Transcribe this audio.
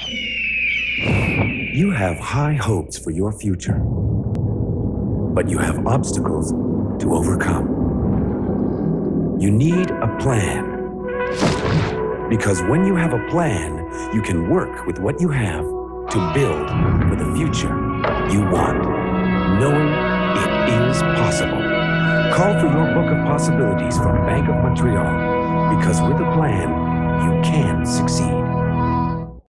You have high hopes for your future, but you have obstacles to overcome. You need a plan. Because when you have a plan, you can work with what you have to build for the future you want, knowing it is possible. Call for your book of possibilities from Bank of Montreal, because with a plan, you can succeed.